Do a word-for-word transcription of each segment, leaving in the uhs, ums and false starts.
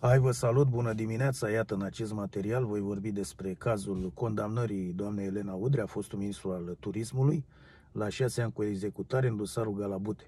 Hai, vă salut, bună dimineața! Iată, în acest material voi vorbi despre cazul condamnării doamnei Elena Udrea, fostul ministru al turismului, la șase ani cu executare în dosarul Galabute.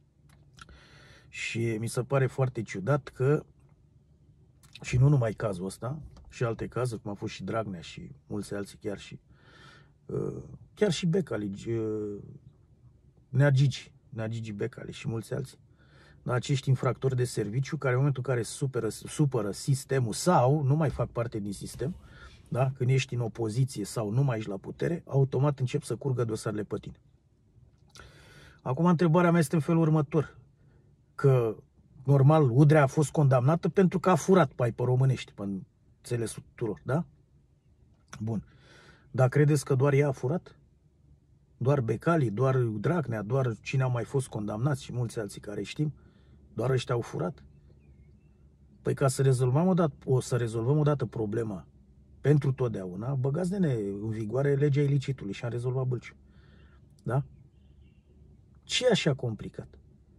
Și mi se pare foarte ciudat că, și nu numai cazul ăsta, și alte cazuri, cum a fost și Dragnea și mulți alții, chiar și chiar și Becali, Nea Gigi, Nea Gigi Becali și mulți alții, acești infractori de serviciu care în momentul în care supără, supără sistemul sau nu mai fac parte din sistem, da? Când ești în opoziție sau nu mai ești la putere, automat încep să curgă dosarele pe tine. Acum întrebarea mea este în felul următor, că normal Udrea a fost condamnată pentru că a furat pai pe românești, pe înțelesul tuturor, da? Bun. Dar credeți că doar ea a furat? Doar Becali, doar Dragnea, doar cine au mai fost condamnați și mulți alții care știm? Doar ăștia au furat? Păi ca să rezolvăm odată, o să rezolvăm odată problema pentru totdeauna, băgați de ne în vigoare legea ilicitului și am rezolvat bâlciul. Da? Ce e așa complicat?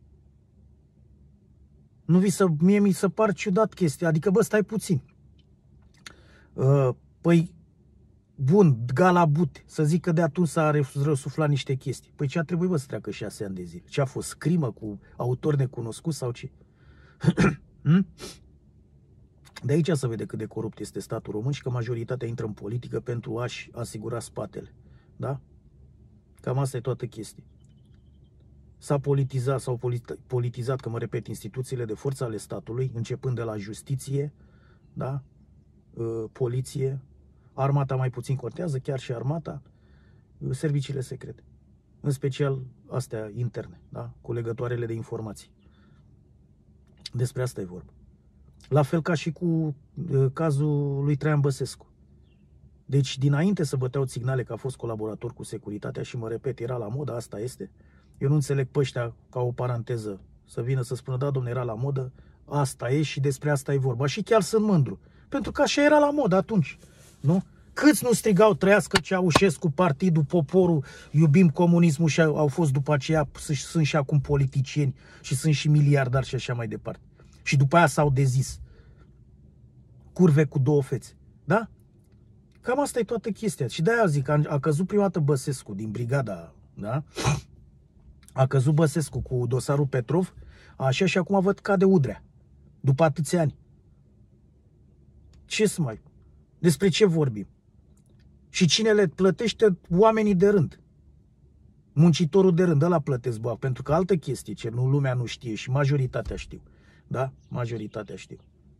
Nu vi să, mie mi se par ciudat chestia, adică bă, stai puțin. Uh, păi, bun, Galabute, să zic că de atunci s-a răsuflat niște chestii. Păi ce a trebuit, bă, să treacă șase ani de zile? Ce a fost, crimă cu autor necunoscut sau ce? De aici se vede cât de corupt este statul român și că majoritatea intră în politică pentru a-și asigura spatele. Da? Cam asta e toată chestia. S-a politizat, s-au politizat, că mă repet, instituțiile de forță ale statului, începând de la justiție, da? Poliție, armata mai puțin contează, chiar și armata, serviciile secrete, în special astea interne, da? Cu legătoarele de informații. Despre asta e vorba. La fel ca și cu uh, cazul lui Traian Băsescu. Deci, dinainte să băteau signale că a fost colaborator cu securitatea și, mă repet, era la modă, asta este. Eu nu înțeleg pe ăștia, ca o paranteză, să vină să spună, da, domne, era la modă, asta e și despre asta e vorba. Și chiar sunt mândru, pentru că așa era la modă atunci, nu? Câți nu strigau trăiască Ceaușescu, partidul, poporul, iubim comunismul și au fost după aceea, sunt și acum politicieni și sunt și miliardari și așa mai departe. Și după aia s-au dezis. Curve cu două fețe. Da? Cam asta e toată chestia. Și de-aia zic, a, a căzut prima dată Băsescu din brigada, da? A căzut Băsescu cu dosarul Petrov, așa, și acum văd cade Udrea. După atâția ani. Ce să mai... Despre ce vorbim? Și cine le plătește? Oamenii de rând. Muncitorul de rând, ăla plătesc bani, pentru că altă chestie ce nu, lumea nu știe și majoritatea știu. Da? Majoritatea știu.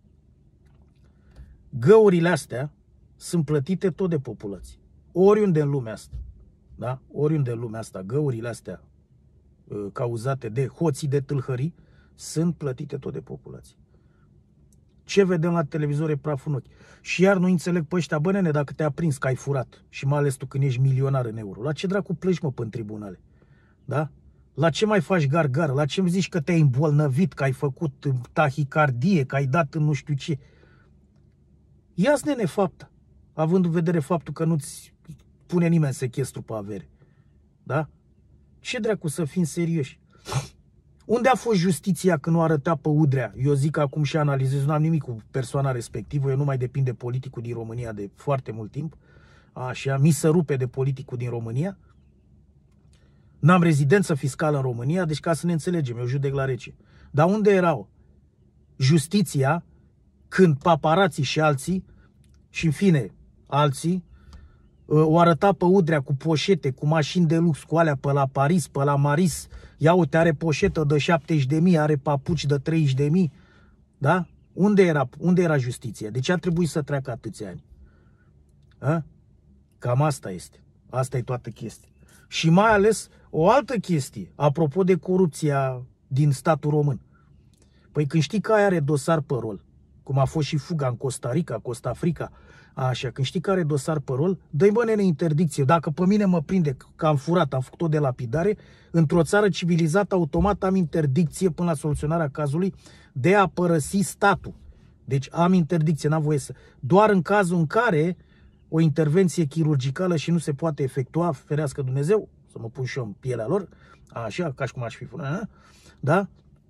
Găurile astea sunt plătite tot de populație. Oriunde în lumea asta. Da? Oriunde în lumea asta, găurile astea uh, cauzate de hoții de tâlhării sunt plătite tot de populație. Ce vedem la televizor e praf în ochi. Și iar nu înțeleg pe ăștia, bă, nene, dacă te-a prins că ai furat, și mai ales tu când ești milionar în euro, la ce dracu pleci, mă, până tribunale? Da? La ce mai faci gargară? La ce îmi zici că te-ai îmbolnăvit, că ai făcut tahicardie, că ai dat în nu știu ce? Ia-ți, nene, fapta, având în vedere faptul că nu-ți pune nimeni sechestru pe avere. Da? Ce dracu să fim serioși? Unde a fost justiția când nu arăta pe Udrea? Eu zic că acum și analizez, nu am nimic cu persoana respectivă, eu nu mai depind de politicul din România de foarte mult timp. Așa, mi se rupe de politicul din România. N-am rezidență fiscală în România, deci ca să ne înțelegem, eu judec la rece. Dar unde erau justiția când paparații și alții, și în fine alții, o arăta pe Udrea cu poșete, cu mașini de lux, cu alea pe la Paris, pe la Maris. Ia uite, are poșetă de șaptezeci de mii, are papuci de treizeci de mii. Da? Unde era, unde era justiția? De ce a trebuit să treacă atâția ani? A? Cam asta este. Asta e toată chestia. Și mai ales o altă chestie, apropo de corupția din statul român. Păi când știi că aia are dosar pe rol, cum a fost și fuga în Costa Rica, Costa Africa, așa, când știi că are dosar pe rol, dă-i, bă, nene, interdicție. Dacă pe mine mă prinde că am furat, am făcut-o de lapidare, într-o țară civilizată, automat am interdicție până la soluționarea cazului de a părăsi statul. Deci am interdicție, n-am voie să... Doar în cazul în care o intervenție chirurgicală și nu se poate efectua, ferească Dumnezeu, să mă pun și eu în pielea lor, așa, ca și cum aș fi făcut, da?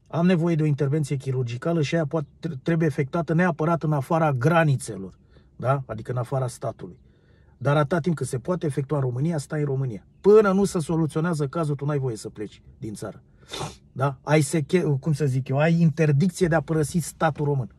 am nevoie de o intervenție chirurgicală și aia poate, trebuie efectuată neapărat în afara granițelor, da? Adică în afara statului. Dar atâta timp cât se poate efectua în România, stai în România. Până nu se soluționează cazul, tu n-ai voie să pleci din țară. Da? Ai, seche, cum să zic eu, ai interdicție de a părăsi statul român.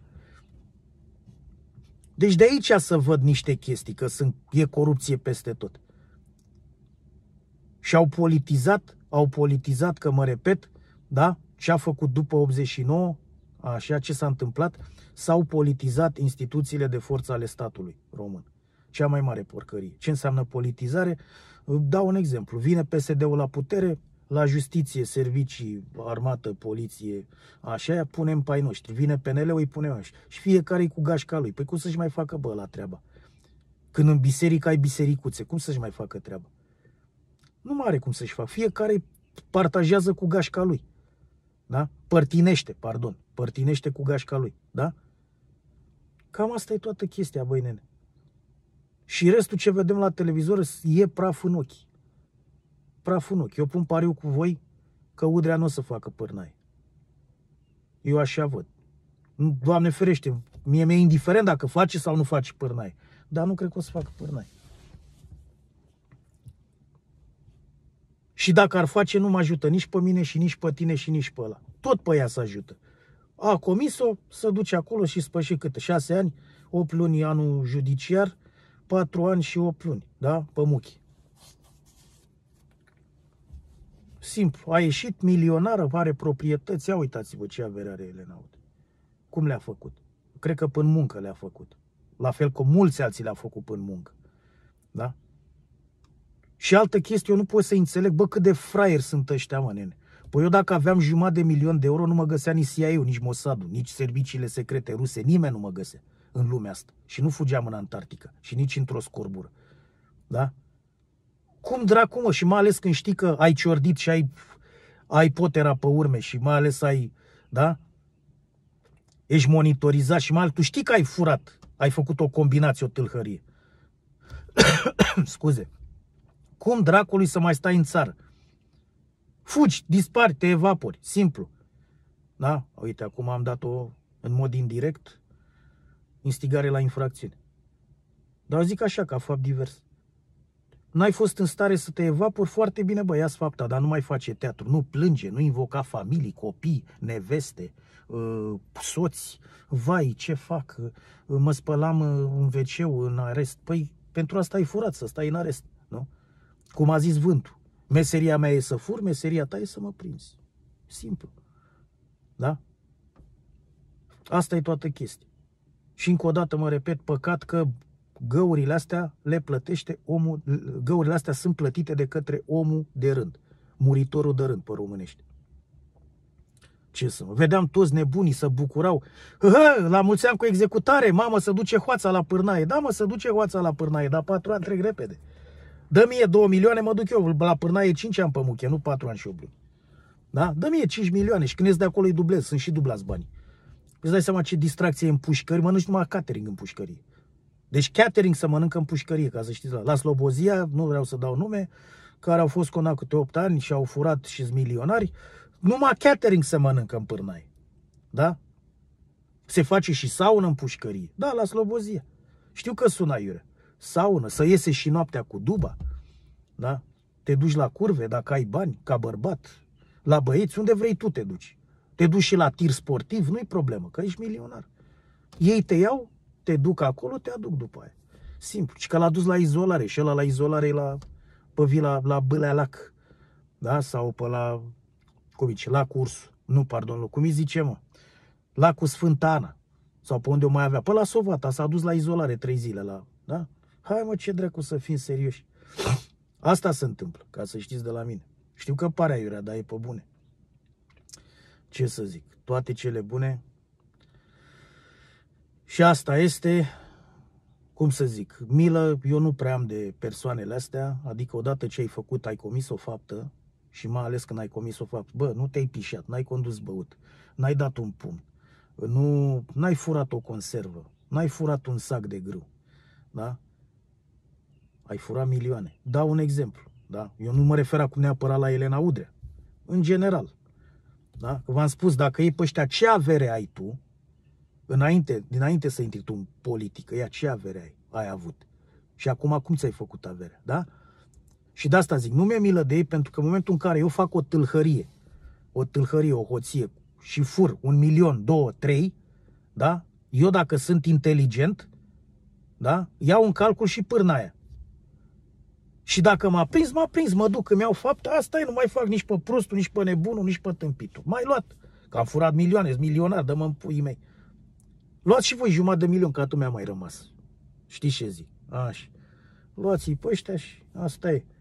Deci de aici să văd niște chestii, că sunt, e corupție peste tot. Și au politizat, au politizat, că mă repet, da? Ce a făcut după optzeci și nouă, așa, ce s-a întâmplat, s-au politizat instituțiile de forță ale statului român. Cea mai mare porcărie. Ce înseamnă politizare? Dau un exemplu. Vine P S D-ul la putere, la justiție, servicii, armată, poliție, așa, aia punem pe ai noștri. Vine P N L-ul, îi punem așa. Și fiecare cu gașca lui. Păi cum să-și mai facă, bă, la treaba? Când în biserică ai bisericuțe, cum să-și mai facă treaba? Nu mai are cum să-și facă. Fiecare partajează cu gașca lui. Da? Părtinește, pardon. Părtinește cu gașca lui. Da? Cam asta e toată chestia, băi, nene. Și restul ce vedem la televizor e praf în ochi. Praf în ochi. Eu pun pariu cu voi că Udrea nu o să facă pârnaie. Eu așa văd. Doamne ferește, mie mi-e indiferent dacă face sau nu face pârnaie. Dar nu cred că o să facă pârnaie. Și dacă ar face, nu mă ajută nici pe mine și nici pe tine și nici pe ăla. Tot pe ea să ajută. A comis-o, să duce acolo și spăși câte? șase ani, opt luni anul judiciar, patru ani și opt luni, da? Pe muchi. Simplu. A ieșit milionară, are proprietăți. Ia uitați-vă ce avere are Elena Udrea. Cum le-a făcut? Cred că până muncă le-a făcut. La fel cum mulți alții le-a făcut până muncă. Da? Și altă chestie, eu nu pot să înțeleg, bă, cât de fraieri sunt ăștia, mă, nene. Păi eu dacă aveam jumătate de milion de euro, nu mă găsea nici C I A-ul, nici Mossadul, nici serviciile secrete ruse, nimeni nu mă găsea în lumea asta. Și nu fugeam în Antarctica și nici într-o scorbură. Da? Cum dracu, mă? Și mai ales când știi că ai ciordit și ai, ai potera pe urme și mai ales ai, da? Ești monitorizat și mai ales tu știi că ai furat, ai făcut o combinație, o tâlhărie. Scuze. Cum dracului să mai stai în țară? Fugi, dispari, te evapori, simplu. Da? Uite, acum am dat-o în mod indirect, instigare la infracțiune. Dar zic așa, ca fapt divers. N-ai fost în stare să te evapori, foarte bine, bă, ia-ți fapta, dar nu mai face teatru, nu plânge, nu invoca familii, copii, neveste, soți, vai, ce fac, mă spălam în ve ce-ul, în arest. Păi, pentru asta ai furat, să stai în arest, nu? Cum a zis vântul, meseria mea e să fur, meseria ta e să mă prinzi. Simplu. Da? Asta e toată chestia. Și încă o dată mă repet, păcat că găurile astea le plătește omul, găurile astea sunt plătite de către omul de rând, muritorul de rând pe românește. Ce să mă, vedeam toți nebunii să bucurau, hă, la mulți ani cu executare, mamă, să duce hoața la pârnaie. Da, mă, să duce hoața la pârnaie, dar patru ani trec repede. Dă mie două milioane, mă duc eu la pârnaie cinci ani pe muche, nu patru ani și opt luni. Da? Dă mie cinci milioane și când ies de acolo îi dublez, sunt și dublați banii. Îți dai seama ce distracție e în pușcări, mănânci numai catering în pușcărie. Deci catering să mănâncă în pușcărie, ca să știți. La Slobozia, nu vreau să dau nume, care au fost condamnați câte opt ani și au furat și-s milionari, numai catering să mănâncă în pârnaie. Da? Se face și saună în pușcărie. Da, la Slobozia. Știu că sună aiurea. Saună, să iese și noaptea cu duba. Da? Te duci la curve dacă ai bani, ca bărbat. La băieți, unde vrei tu te duci. Te duci și la tir sportiv, nu-i problemă, că ești milionar. Ei te iau, te duc acolo, te aduc după aia. Simplu. Și că l-a dus la izolare. Și ăla la izolare e la, pe vila, la Bâlea Lac. Da? Sau pe la, cum zice, la Cursul. Nu, pardon, cum îi zice, mă? Lacul Sfânta Ana. Sau pe unde o mai avea. Pe la Sovata s-a dus la izolare trei zile. La, da? Hai, mă, ce dracu să fim serioși. Asta se întâmplă, ca să știți de la mine. Știu că pare aiurea, dar e pe bune. Ce să zic? Toate cele bune. Și asta este, cum să zic, milă, eu nu prea am de persoanele astea, adică odată ce ai făcut, ai comis o faptă, și mai ales când ai comis o faptă, bă, nu te-ai pișat, n-ai condus băut, n-ai dat un pumn, nu, n-ai furat o conservă, n-ai furat un sac de grâu, da? Ai furat milioane. Dau un exemplu, da? Eu nu mă refer acum neapărat la Elena Udrea, în general. Da? V-am spus, dacă iei pe ăștia, ce avere ai tu, înainte, dinainte să intri tu în politică, ea ce avere ai, ai avut? Și acum cum ți-ai făcut averea? Da? Și de asta zic, nu mi-e milă de ei, pentru că în momentul în care eu fac o tâlhărie, o tâlhărie, o hoție și fur un milion, două, trei, da? Eu dacă sunt inteligent, da? Iau în calcul și pârna aia. Și dacă m-a prins, m-a prins, mă duc, îmi iau fapte, asta e, nu mai fac nici pe prostul, nici pe nebunul, nici pe tâmpitul. M-ai luat, că am furat milioane, sunt milionar, dă-mă în puii mei. Luați și voi jumătate de milion, că atunci mi-a mai rămas. Știți ce zic? Așa. Luați-i pe ăștia și asta e.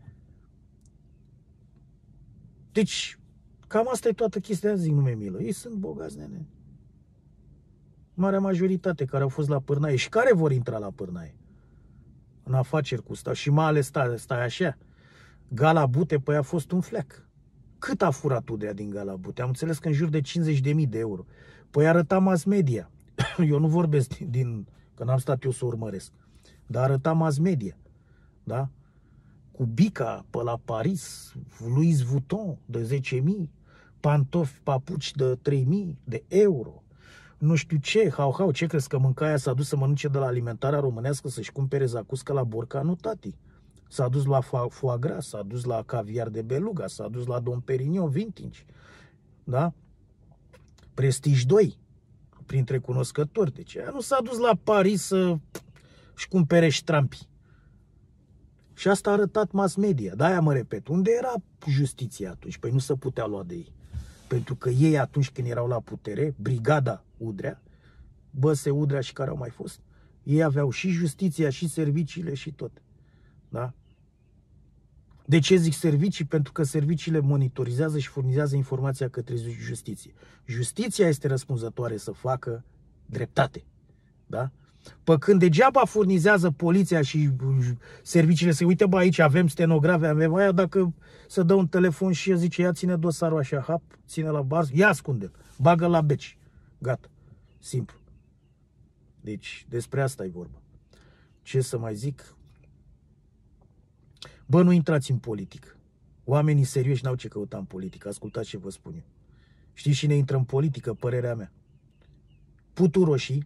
Deci, cam asta e toată chestia, zic, nu mi-e milă. Ei sunt bogați, nene. Marea majoritate care au fost la pârnaie și care vor intra la pârnaie. În afaceri cu stai. Și mai ales stai, stai așa. Gala Bute, păi a fost un fleac. Cât a furat Udrea din Gala Bute? Am înțeles că în jur de cincizeci de mii de euro. Păi arăta mass media. Eu nu vorbesc din, din că n-am stat eu să urmăresc. Dar arăta mass media. Da? Cu bica pe la Paris, Louis Vuitton de zece mii, pantofi, papuci de trei mii de euro. Nu știu ce, hau, hau, ce crezi că mâncaia s-a dus să mănânce de la alimentarea românească să-și cumpere zacuscă la Borca? Nu, tati. S-a dus la foie gras, s-a dus la caviar de beluga, s-a dus la Dom Perignon vintage. Da? Prestige doi, printre cunoscători. Deci ea nu s-a dus la Paris să-și cumpere ștrampi. Și asta a arătat mass media. De-aia mă repet, unde era justiția atunci? Păi nu se putea lua de ei. Pentru că ei atunci când erau la putere, brigada Udrea, Băse Udrea și care au mai fost, ei aveau și justiția, și serviciile, și tot. Da? De ce zic servicii? Pentru că serviciile monitorizează și furnizează informația către justiție. Justiția este răspunzătoare să facă dreptate. Da? Pe când degeaba furnizează poliția și serviciile să uite, bă, aici avem stenografe, avem aia, dacă să dă un telefon și el zice, ia ține dosarul așa, hap, ține la bar, ia ascunde-l, bagă la beci. Gata. Simplu. Deci, despre asta e vorba. Ce să mai zic? Bă, nu intrați în politică. Oamenii serioși n-au ce căuta în politică. Ascultați ce vă spun eu. Știți cine intră în politică? Părerea mea. Puturoșii.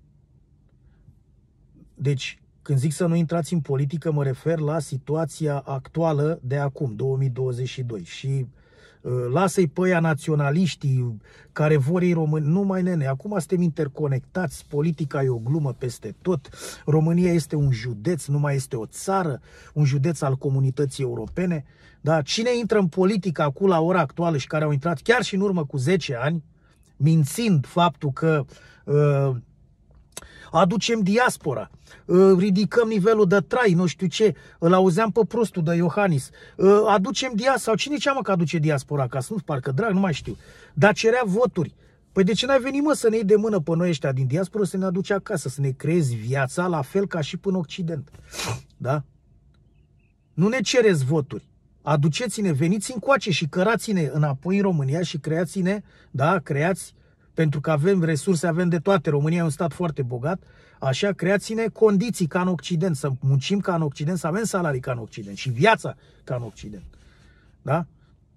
Deci, când zic să nu intrați în politică, mă refer la situația actuală de acum, două mii douăzeci și doi. Și uh, lasă-i pe aia naționaliștii care vor ei români. Nu mai, nene, acum suntem interconectați, politica e o glumă peste tot. România este un județ, nu mai este o țară, un județ al comunității europene. Da? Cine intră în politică acum la ora actuală și care au intrat chiar și în urmă cu zece ani, mințind faptul că uh, aducem diaspora, ridicăm nivelul de trai, nu știu ce, îl auzeam pe prostul de Iohannis, aducem diaspora, sau cine zicea mă că aduce diaspora, ca să nu parcă drag, nu mai știu, dar cerea voturi. Păi de ce n-ai venit, mă, să ne iei de mână pe noi ăștia din diaspora, să ne aduci acasă, să ne creezi viața la fel ca și până Occident, da? Nu ne cereți voturi, aduceți-ne, veniți încoace și cărați-ne înapoi în România și creați-ne, da, creați, pentru că avem resurse, avem de toate. România e un stat foarte bogat. Așa, creați-ne condiții ca în Occident, să muncim ca în Occident, să avem salarii ca în Occident și viața ca în Occident. Da?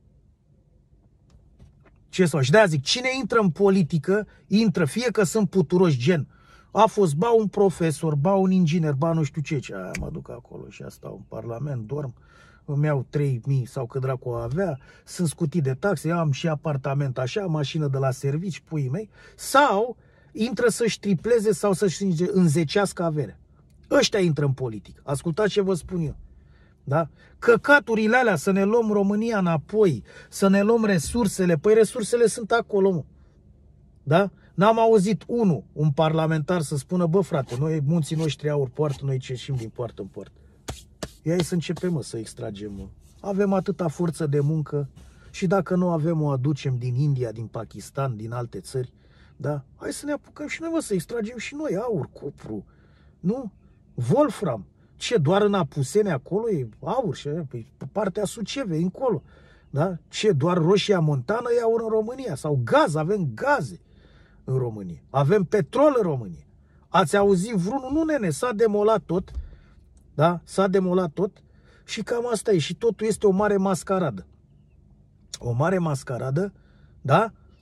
Ce să și de-aia zic, cine intră în politică, intră, fie că sunt puturoși, gen, a fost ba un profesor, ba un inginer, ba nu știu ce, ce aia mă duc acolo și asta în Parlament, dorm, îmi iau trei mii sau cât dracu avea, sunt scutit de taxe, am și apartament așa, mașină de la servici, puii mei, sau intră să-și tripleze sau să-și înzecească averea. Ăștia intră în politică. Ascultați ce vă spun eu. Da? Căcaturile alea, să ne luăm România înapoi, să ne luăm resursele, păi resursele sunt acolo, mă. Da? N-am auzit unul, un parlamentar să spună, bă frate, noi munții noștri aur poartă, noi ceșim din poartă în poartă. Ia să începem, mă, să extragem, mă. Avem atâta forță de muncă și dacă nu avem, o aducem din India, din Pakistan, din alte țări. Da? Hai să ne apucăm și noi, mă, să extragem și noi aur, cupru, nu? Wolfram. Ce, doar în Apusene acolo e aur și pe partea Sucevei, încolo. Da? Ce, doar roșia montană e aur în România? Sau gaz, avem gaze în România. Avem petrol în România. Ați auzit vreunul? Nu, nene, s-a demolat tot. Da? S-a demolat tot și cam asta e. Și totul este o mare mascaradă. O mare mascaradă, da?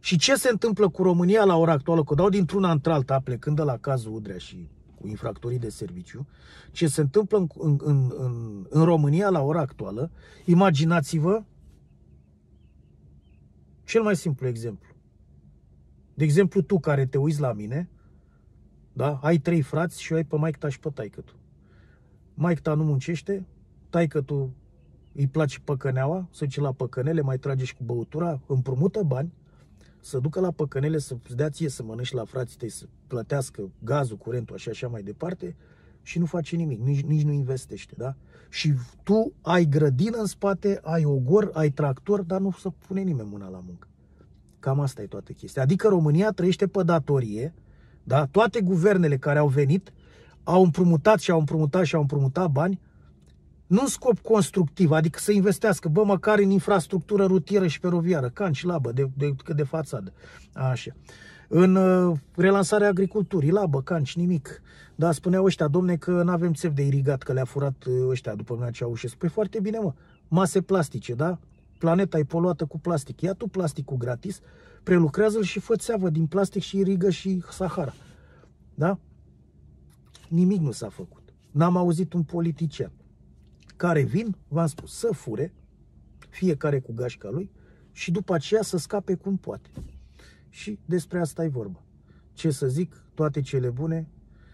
Și ce se întâmplă cu România la ora actuală, că dau dintr-una într-alta, plecând de la cazul Udrea și cu infractorii de serviciu, ce se întâmplă în, în, în, în, în România la ora actuală, imaginați-vă cel mai simplu exemplu. De exemplu, tu care te uiți la mine, da? Ai trei frați și o ai pe maică-ta și pe taică-tu. Maică-ta nu muncește, taică-tu îi place păcăneaua, se duce la păcănele, mai trage și cu băutura, împrumută bani, să ducă la păcănele, să-ți dea ție să mănânci la frații tăi, să plătească gazul, curentul, așa, așa mai departe, și nu face nimic, nici, nici nu investește, da? Și tu ai grădină în spate, ai ogor, ai tractor, dar nu se pune nimeni mâna la muncă. Cam asta e toată chestia. Adică România trăiește pe datorie, da? Toate guvernele care au venit au împrumutat și au împrumutat și au împrumutat bani, nu în scop constructiv, adică să investească, bă, măcar în infrastructură rutieră și feroviară, canci, labă, de, de, de, de fațadă, așa. În uh, relansarea agriculturii, labă, canci, nimic. Da, spuneau ăștia, domne, că nu avem țevi de irigat, că le-a furat uh, ăștia după mine Ceaușescu. Păi foarte bine, mă, mase plastice, da? Planeta e poluată cu plastic. Ia tu plasticul gratis, prelucrează-l și fă țeavă din plastic și irigă și Sahara. Da? Nimic nu s-a făcut. N-am auzit un politician care vin, v-am spus, să fure, fiecare cu gașca lui, și după aceea să scape cum poate. Și despre asta e vorba. Ce să zic, toate cele bune.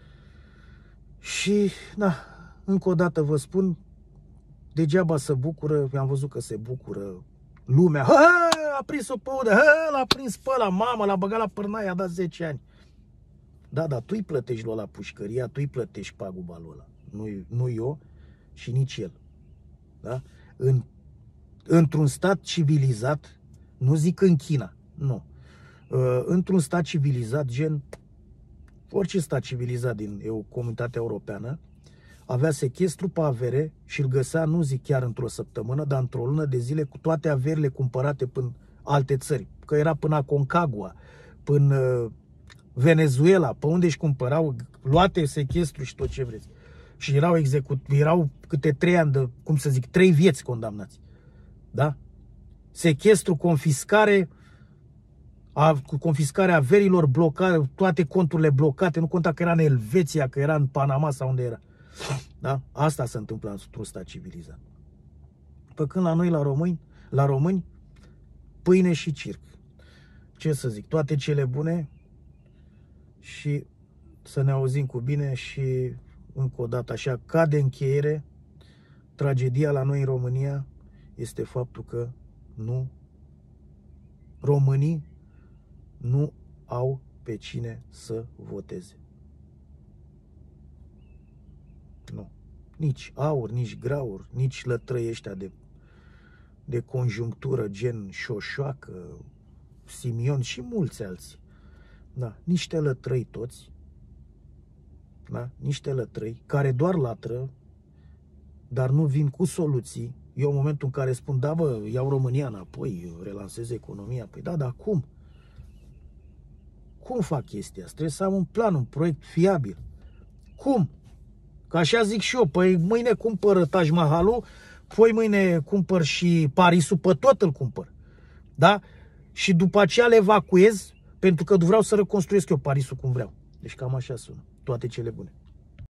Și, na, încă o dată vă spun, degeaba se bucură, am văzut că se bucură lumea. Ha, a prins-o pe udă, ha, l-a prins pe ăla, mama, l-a băgat la pârnaie, a dat zece ani. Da, dar tu îi plătești lui ăla pușcăria, tu îi plătești paguba lui ăla. Nu, nu eu și nici el. Da? În, într-un stat civilizat, nu zic în China, nu. Uh, într-un stat civilizat, gen orice stat civilizat din eu, comunitatea europeană, avea sechestru pe avere și îl găsea, nu zic chiar într-o săptămână, dar într-o lună de zile cu toate averile cumpărate până alte țări. Că era până Aconcagua, până uh, Venezuela, pe unde își cumpărau, luate sechestru și tot ce vreți. Și erau execut, erau câte trei ani de, cum să zic, trei vieți condamnați. Da? Sechestru, confiscare, a, cu confiscarea averilor, blocare, toate conturile blocate, nu conta că era în Elveția, că era în Panama sau unde era. Da? Asta se întâmplă într-un stat civilizat. Pe când la noi, la români, la români, pâine și circ. Ce să zic, toate cele bune și să ne auzim cu bine și încă o dată, așa, ca de încheiere, tragedia la noi în România este faptul că nu, românii nu au pe cine să voteze. Nu. Nici aur, nici graur, nici lătrăi ăștia de, de conjunctură, gen Șoșoacă, Simion și mulți alții. Da, niște lătrăi toți, da? Niște lătrăi care doar latră, dar nu vin cu soluții. Eu în momentul în care spun, da bă, iau România înapoi, relansez economia, păi da, dar cum? Cum fac chestia asta? Trebuie să am un plan, un proiect fiabil. Cum? Că așa zic și eu, păi mâine cumpăr Taj Mahalul, poi mâine cumpăr și Parisul, pe tot îl cumpăr. Da? Și după aceea le evacuez, pentru că vreau să reconstruiesc eu Parisul cum vreau. Deci cam așa sună. Toate cele bune.